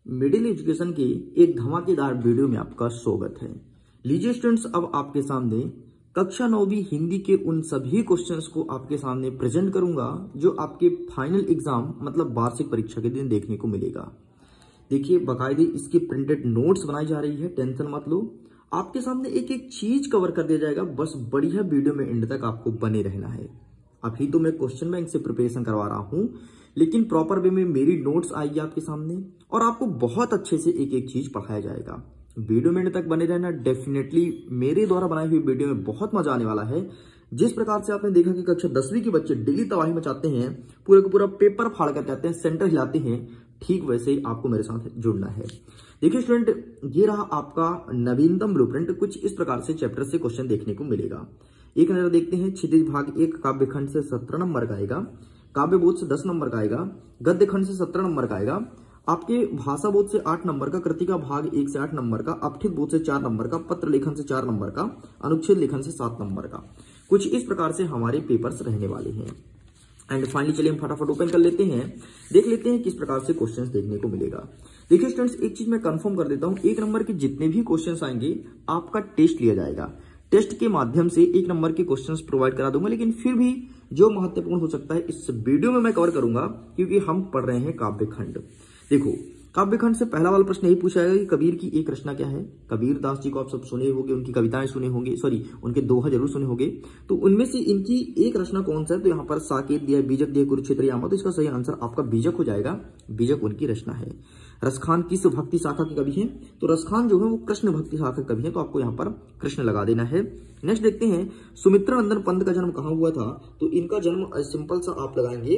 Middle education के एक धमाकेदार वीडियो में आपका स्वागत है। लीजिए स्टूडेंट्स, अब आपके सामने कक्षा 9वीं हिंदी के उन सभी क्वेश्चंस को आपके सामने प्रेजेंट करूंगा जो आपके फाइनल एग्जाम मतलब वार्षिक परीक्षा के दिन देखने को मिलेगा। देखिए, बाकायदे इसकी प्रिंटेड नोट्स बनाई जा रही है, टेंशन मत लो। आपके सामने एक एक चीज कवर कर दिया जाएगा, बस बढ़िया वीडियो में एंड तक आपको बने रहना है। अभी तो मैं क्वेश्चन बैंक से प्रिपरेशन करवा रहा हूं, लेकिन प्रॉपर वे में मेरी नोट्स आएगी आपके सामने और आपको बहुत अच्छे से एक एक चीज पढ़ाया जाएगा। वीडियो में एंड तक बने रहना। डेफिनेटली मेरे द्वारा बनाई हुई वीडियो में बहुत मजा आने वाला है। जिस प्रकार से आपने देखा कि कक्षा 10वीं के बच्चे डेली तबाही मचाते हैं, पूरे को पूरा पेपर फाड़ कर जाते हैं, सेंटर हिलाते हैं, ठीक वैसे ही आपको मेरे साथ जुड़ना है। देखिए स्टूडेंट, ये रहा आपका नवीनतम ब्लूप्रिंट। कुछ इस प्रकार से चैप्टर से क्वेश्चन देखने को मिलेगा। एक नजर देखते हैं। क्षितिज भाग 1 काव्यखंड से 17 नंबर का आएगा, काव्य बोध से 10 नंबर का आएगा, गद्य खंड से 17 नंबर का आएगा, आपके भाषा बोध से 8 नंबर का, कृतिका भाग 1 से 8 नंबर का, अपठित बोध से 4 नंबर का, पत्र लेखन से 4 नंबर का, अनुच्छेद लेखन से 7 नंबर का। कुछ इस प्रकार से हमारे पेपर्स रहने वाले हैं। एंड फाइनली चलिए हम फटाफट ओपन कर लेते हैं, देख लेते हैं किस प्रकार से क्वेश्चंस देखने को मिलेगा। देखिए स्टूडेंट्स, एक चीज मैं कंफर्म कर देता हूं, 1 नंबर के जितने भी क्वेश्चंस आएंगे आपका टेस्ट लिया जाएगा। टेस्ट के माध्यम से 1 नंबर के क्वेश्चंस प्रोवाइड करा दूंगा, लेकिन फिर भी जो महत्वपूर्ण हो सकता है इस वीडियो में मैं कवर करूंगा, क्योंकि हम पढ़ रहे हैं काव्यखंड। देखो, काव्यखंड से पहला वाला प्रश्न यही पूछा जाएगा कि कबीर की एक रचना क्या है। कबीर दास जी को आप सब सुने होंगे, उनकी कविताएं सुने होंगे, उनके दोहा जरूर सुने होंगे। तो उनमें से इनकी एक रचना कौन सा है? तो यहाँ पर साकेत दिया, बीजक दिया, कुरुक्षेत्र यामा। तो इसका सही आंसर आपका बीजक हो जाएगा। बीजक उनकी रचना है। रसखान किस भक्ति शाखा के कवि हैं? तो रसखान जो है वो कृष्ण भक्ति शाखा के कवि हैं, तो आपको यहाँ पर कृष्ण लगा देना है। नेक्स्ट देखते हैं, सुमित्रा नंदन पंत का जन्म कहाँ हुआ था? तो इनका जन्म सिंपल सा आप लगाएंगे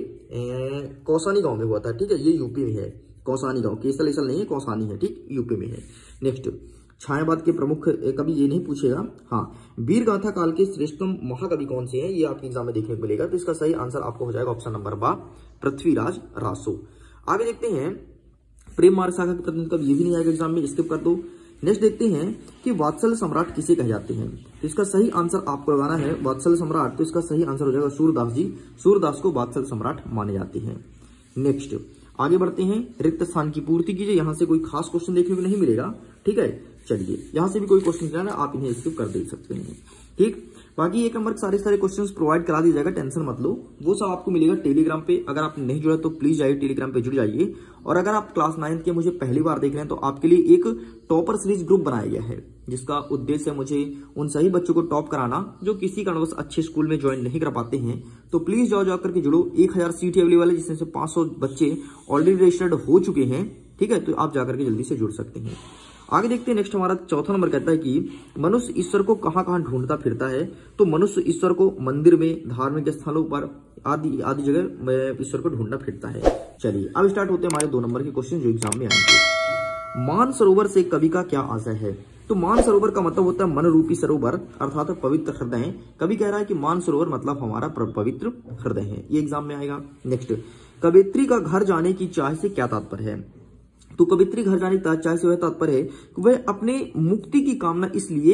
कौसानी गांव में हुआ था। ठीक है, ये यूपी में है। कौसानी गांव, केसल ऐसा नहीं है, कौसानी है, ठीक, यूपी में है। नेक्स्ट, छायावाद के प्रमुख कवि ये नहीं पूछेगा। हाँ, वीर गाथा काल के श्रेष्ठतम महाकवि कौन से हैं? ये आपके एग्जाम में देखने को मिलेगा। तो इसका सही आंसर आपको हो जाएगा ऑप्शन नंबर 12, पृथ्वीराज रासो। आगे देखते हैं, प्रेम मार्ग शाखा के प्रतिनिधि कवि, ये भी नहीं आएगा एग्जाम में, स्किप कर दो। नेक्स्ट देखते हैं कि वात्सल सम्राट किसे कहे जाते हैं? तो इसका सही आंसर आपको लगाना है वात्सल सम्राट। तो इसका सही आंसर हो जाएगा सूरदास जी। सूरदास को वात्सल सम्राट माने जाते हैं। नेक्स्ट आगे बढ़ते हैं, रिक्त स्थान की पूर्ति कीजिए। यहां से कोई खास क्वेश्चन देखने को नहीं मिलेगा। ठीक है, चलिए यहां से भी कोई क्वेश्चन है, आप इन्हें स्किप कर दे सकते हैं। ठीक, बाकी 1 नंबर के सारे क्वेश्चंस प्रोवाइड करा दिया जाएगा, टेंशन मत लो। वो सब आपको मिलेगा टेलीग्राम पे। अगर आप नहीं जुड़ा तो प्लीज जाइए टेलीग्राम पे, जुड़ जाइए। और अगर आप क्लास 9th के मुझे पहली बार देख रहे हैं तो आपके लिए एक टॉपर सीरीज ग्रुप बनाया गया है, जिसका उद्देश्य है मुझे उन सही बच्चों को टॉप कराना जो किसी कारणवश अच्छे स्कूल में ज्वाइन नहीं कर पाते हैं। तो प्लीज जाओ जाकर के जुड़ो। 1000 सीट अवेलेबल है, जिसमें से 500 बच्चे ऑलरेडी रजिस्टर्ड हो चुके हैं। ठीक है, तो आप जाकर के जल्दी से जुड़ सकते हैं। आगे देखते हैं, नेक्स्ट हमारा चौथा नंबर कहता है कि मनुष्य ईश्वर को कहां कहां ढूंढता फिरता है? तो मनुष्य ईश्वर को मंदिर में, धार्मिक स्थलों पर, आदि जगह ईश्वर को ढूंढना फिरता है। चलिए अब स्टार्ट होते हैं हमारे 2 नंबर के क्वेश्चन जो एग्जाम में आएंगे। मान सरोवर से कवि का क्या आशय है? तो मान सरोवर का मतलब होता है मन रूपी सरोवर, अर्थात पवित्र हृदय। कवि कह रहा है कि मान सरोवर मतलब हमारा पवित्र हृदय है। ये एग्जाम में आएगा। नेक्स्ट, कवियत्री का घर जाने की चाह से क्या तात्पर्य है? तो कवित्री घर जाने की चाह से वह तात्पर्य है कि वह अपने मुक्ति की कामना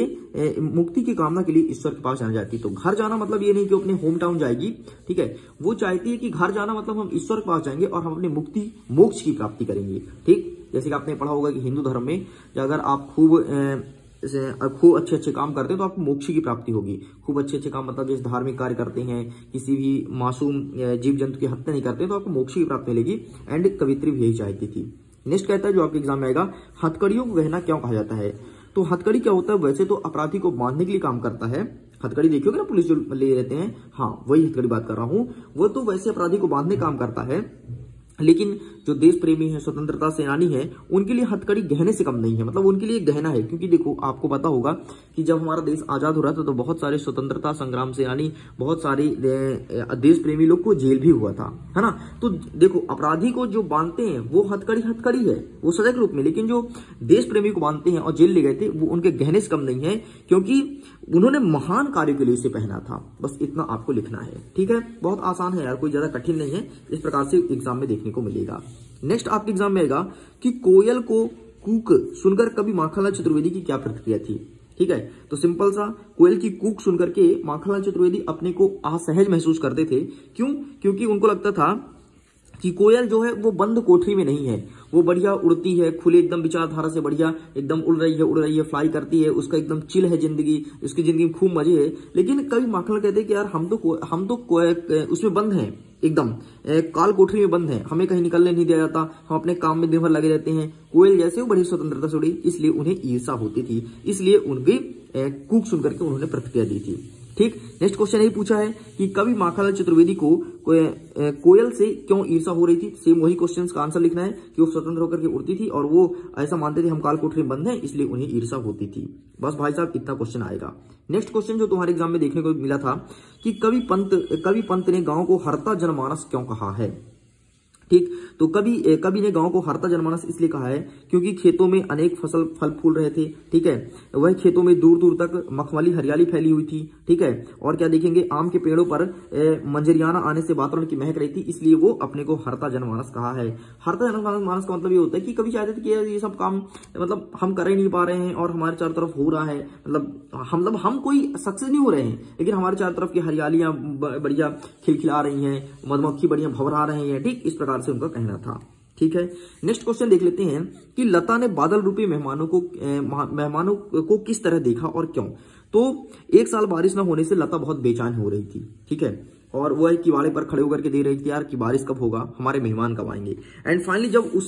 के लिए ईश्वर के पास जाना चाहती है। तो घर जाना मतलब ये नहीं कि अपने होम टाउन जाएगी। ठीक है, वो चाहती है कि घर जाना मतलब हम ईश्वर के पास जाएंगे और हम अपनी मुक्ति, मोक्ष की प्राप्ति करेंगे। ठीक, जैसे कि आपने पढ़ा होगा कि हिंदू धर्म में अगर आप खूब अच्छे काम करते हैं तो आपको मोक्ष की प्राप्ति होगी। खूब अच्छे काम मतलब जैसे धार्मिक कार्य करते हैं, किसी भी मासूम जीव जंतु की हत्या नहीं करते, तो आपको मोक्ष की प्राप्ति मिलेगी। एंड कवित्री भी यही चाहती थी। नेक्स्ट कहता है, जो आपके एग्जाम में आएगा, हथकड़ियों को गहना क्यों कहा जाता है? तो हथकड़ी क्या होता है? वैसे तो अपराधी को बांधने के लिए काम करता है। हथकड़ी देखियोगे ना, पुलिस जो ले रहते हैं, हाँ वही हथकड़ी बात कर रहा हूं। वो तो वैसे अपराधी को बांधने काम करता है, लेकिन जो देश प्रेमी है, स्वतंत्रता सेनानी है, उनके लिए हथकड़ी गहने से कम नहीं है, मतलब उनके लिए गहना है। क्योंकि देखो, आपको पता होगा कि जब हमारा देश आजाद हो रहा था तो बहुत सारे स्वतंत्रता संग्राम सेनानी, बहुत सारे देश प्रेमी लोग को जेल भी हुआ था, है ना। तो देखो, अपराधी को जो बांधते हैं वो हथकड़ी है, वो सजा के रूप में, लेकिन जो देश प्रेमी को बांधते हैं और जेल ले गए थे वो उनके गहने से कम नहीं है, क्योंकि उन्होंने महान कार्य के लिए इसे पहना था। बस इतना आपको लिखना है। ठीक है, बहुत आसान है यार, कोई ज्यादा कठिन नहीं है। इस प्रकार से एग्जाम में देखने को मिलेगा। नेक्स्ट आपके एग्जाम में आएगा कि कोयल को कूक सुनकर कवि माखनलाल चतुर्वेदी की क्या प्रतिक्रिया थी? ठीक है, तो सिंपल सा, कोयल की कूक सुनकर के माखनलाल चतुर्वेदी अपने को असहज महसूस करते थे। क्यों? क्योंकि उनको लगता था कि कोयल जो है वो बंद कोठरी में नहीं है, वो बढ़िया उड़ती है, खुले एकदम विचारधारा से बढ़िया एकदम उड़ रही है, फ्लाई करती है, उसका एकदम चिल है जिंदगी, उसकी जिंदगी में खूब मजे है। लेकिन कभी माखनलाल कहते हैं कि यार हम तो उसमें बंद हैं, एकदम काल कोठरी में बंद है, हमें कहीं निकलने नहीं दिया जाता, हम अपने काम में दिन भर लगे रहते हैं। कोयल जैसे वो बड़ी स्वतंत्रता से उड़ी, इसलिए उन्हें ईर्षा होती थी, इसलिए उनकी कूक सुन करके उन्होंने प्रतिक्रिया दी थी। ठीक, नेक्स्ट क्वेश्चन यही पूछा है कि कवि माखनलाल चतुर्वेदी को कोयल से क्यों ईर्षा हो रही थी। सेम वही क्वेश्चन का आंसर लिखना है कि वो स्वतंत्र होकर के उड़ती थी और वो ऐसा मानते थे हम काल कोठरी में बंद है, इसलिए उन्हें ईर्षा होती थी। बस भाई साहब इतना क्वेश्चन आएगा। नेक्स्ट क्वेश्चन जो तुम्हारे एग्जाम में देखने को मिला था कि कवि पंत ने गांव को हरता जनमानस क्यों कहा है। ठीक, तो कवि ने गांव को हरता जनमानस इसलिए कहा है क्योंकि खेतों में अनेक फसल फल फूल रहे थे। ठीक है, वह खेतों में दूर दूर तक मखमली हरियाली फैली हुई थी। ठीक है, और क्या देखेंगे, आम के पेड़ों पर मंजरियाना आने से वातावरण की महक रही थी, इसलिए वो अपने को हरता जनमानस कहा है। हरता जनमानस का मतलब ये होता है कि कवि चाहते थे कि ये सब काम मतलब हम कर ही नहीं पा रहे हैं और हमारे चारों तरफ हो रहा है, मतलब हम कोई सक्सेस नहीं हो रहे हैं, लेकिन हमारे चारों तरफ की हरियालियां बढ़िया खिलखिला रही हैं, मधुमक्खी बढ़िया भवरा रही है। ठीक, इस प्रकार से उनका कहना था। ठीक है, नेक्स्ट क्वेश्चन देख लेते हैं कि लता ने बादल रूपी मेहमानों को किस तरह देखा और क्यों। तो एक साल बारिश न होने से लता बहुत बेचैन हो रही थी। ठीक है, और वो एक किवाड़े पर खड़े होकर के दे रही थी यार कि बारिश कब होगा, हमारे मेहमान कब आएंगे। एंड फाइनली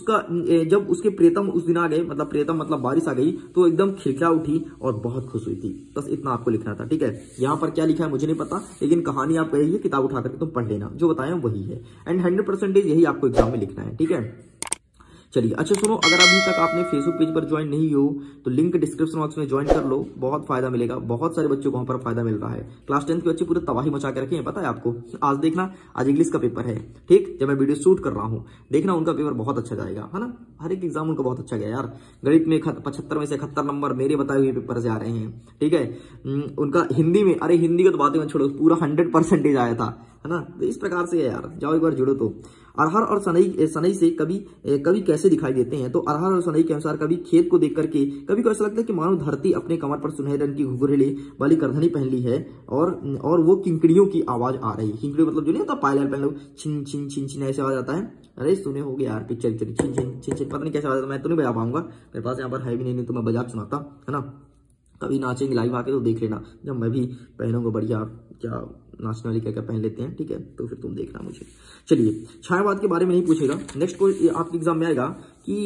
जब उसके प्रियतम उस दिन आ गए, मतलब प्रियतम मतलब बारिश आ गई, तो एकदम खिलखिला उठी और बहुत खुश हुई थी। बस इतना आपको लिखना था। ठीक है, यहाँ पर क्या लिखा है मुझे नहीं पता, लेकिन कहानी आप कहिए, किताब उठा करके तुम पढ़ लेना, जो बताया वही है। एंड 100% यही आपको एग्जाम में लिखना है। ठीक है, चलिए अच्छा सुनो, अगर अभी तक आपने फेसबुक पेज पर ज्वाइन नहीं हो तो लिंक डिस्क्रिप्शन बॉक्स में ज्वाइन कर लो, बहुत फायदा मिलेगा, बहुत सारे बच्चों को वहां पर फायदा मिल रहा है। क्लास 10 के बच्चे पूरे तबाही मचा के रखे हैं, पता है आपको। आज देखना, आज इंग्लिश का पेपर है। ठीक, जब मैं वीडियो शूट कर रहा हूँ, देखना उनका पेपर बहुत अच्छा जाएगा, है ना। हर एक एग्जाम उनका बहुत अच्छा गया यार। गणित में 75 में से 71 नंबर मेरे बताए हुए पेपर से आ रहे हैं। ठीक है, उनका हिंदी में, अरे हिंदी का तो बातें मत छोड़ो, पूरा 100% आया था, है ना। तो इस प्रकार से है यार, जाओ एक बार जुड़ो। तो अरहर और सनई से कभी कैसे दिखाई देते हैं। तो अरहर और सनई के अनुसार कभी खेत को देख करके कभी को ऐसा लगता है कि मानो धरती अपने कमर पर सुनहरे रंग की घुघरेली वाली करधनी पहन ली है और वो किंकड़ियों की आवाज आ रही है। किंकड़ी मतलब जो नहीं होता पायलट पहन लो, छिन छिन छिन छिन ऐसे आवाज आता है। अरे सुने हो गया यार पिक्चर, छिन छिन छिन छिन, पता नहीं कैसे आवाज आता, मैं तो नहीं बजा पाऊंगा, मेरे पास यहाँ पर है भी नहीं तो मैं बजा सुनाता, है ना। कभी नाचेंगे लाइव आके तो देख लेना, जब मैं भी पहनूंगा बढ़िया, क्या नाचने वाली क्या क्या पहन लेते हैं। ठीक है, तो फिर तुम देखना मुझे। चलिए, छायावाद के बारे में नहीं पूछेगा, नेक्स्ट को आपके एग्जाम में आएगा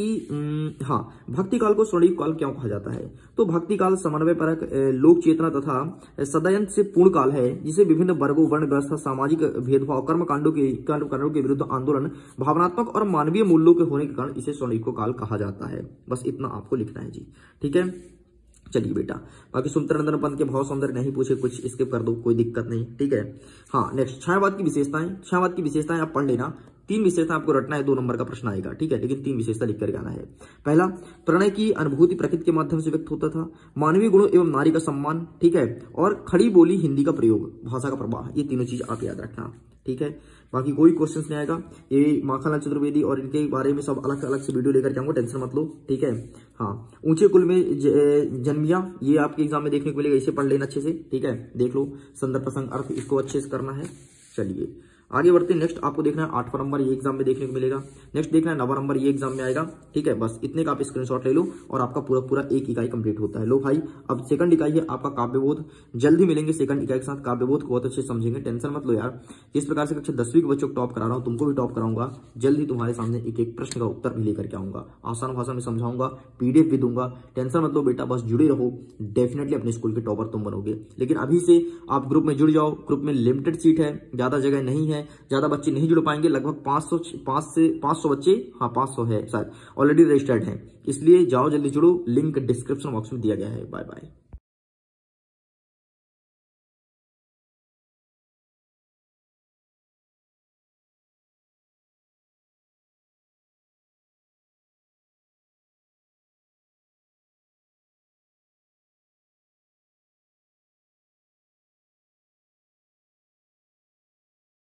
कि हाँ, भक्ति काल को स्वर्णिम काल क्यों कहा जाता है। तो भक्ति काल समन्वय परक, लोक चेतना तथा सदयन से पूर्ण काल है, जिसे विभिन्न वर्गों, वर्ण व्यवस्था, सामाजिक भेदभाव, कर्मकांडों के विरुद्ध आंदोलन, भावनात्मक और मानवीय मूल्यों के होने के कारण इसे स्वर्णिम काल कहा जाता है। बस इतना आपको लिखना है जी। ठीक है, चलिए बेटा, बाकी सुमित्रानंदन पंत के भाव सौंदर्य नहीं पूछे, कुछ स्किप कर दो, कोई दिक्कत नहीं। ठीक है, हाँ नेक्स्ट छायावाद की विशेषताएं। छायावाद की विशेषताएं आप पढ़ लेना, 3 विशेषता आपको रटना है, 2 नंबर का प्रश्न आएगा। ठीक है, लेकिन 3 विशेषता लिख कर आना है। पहला, प्रणय की अनुभूति प्रकृति के माध्यम से व्यक्त होता था, मानवीय गुणों एवं नारी का सम्मान। ठीक है, और खड़ी बोली हिंदी का प्रयोग, भाषा का प्रवाह, ये तीनों चीज आप याद रखना। ठीक है, बाकी कोई क्वेश्चन नहीं आएगा। ये माखनलाल चतुर्वेदी और इनके बारे में सब अलग अलग से वीडियो लेकर के आऊंगा, टेंशन मत लो। ठीक है, हाँ, ऊंचे कुल में जन्मिया, ये आपके एग्जाम में देखने को मिलेगा, इसे पढ़ लेना अच्छे से। ठीक है, देख लो, संदर्भ प्रसंग अर्थ, इसको अच्छे से करना है। चलिए आगे बढ़ते हैं। नेक्स्ट आपको देखना है 8वां नंबर, ये एग्जाम में देखने को मिलेगा। नेक्स्ट देखना है 9वां नंबर, ये एग्जाम में आएगा। ठीक है, बस इतने का आप स्क्रीनशॉट ले लो और आपका पूरा 1 इकाई कंप्लीट होता है। लो भाई, अब सेकंड इकाई है आपका काव्यबोध, जल्द ही मिलेंगे सेकंड इकाई के साथ। काव्यबोध को बहुत अच्छे समझेंगे, टेंशन मत लो यार। जिस प्रकार से कक्षा 10वीं के बच्चों को टॉप करा रहा हूँ, तुमको भी टॉप कराऊंगा। जल्द ही तुम्हारे सामने एक प्रश्न का उत्तर भी लेकर के आऊंगा, आसान भाषा में समझाऊंगा, पीडीएफ भी दूंगा। टेंशन मत लो बेटा, बस जुड़े रहो, डेफिनेटली अपने स्कूल के टॉपर तुम बनोगे। लेकिन अभी से आप ग्रुप में जुड़ जाओ, ग्रुप में लिमिटेड सीट है, ज्यादा जगह नहीं है, ज्यादा बच्चे नहीं जुड़ पाएंगे, लगभग 500 बच्चे, हाँ 500 है शायद, ऑलरेडी रजिस्टर्ड हैं। इसलिए जाओ जल्दी जुड़ो, लिंक डिस्क्रिप्शन बॉक्स में दिया गया है। Bye bye.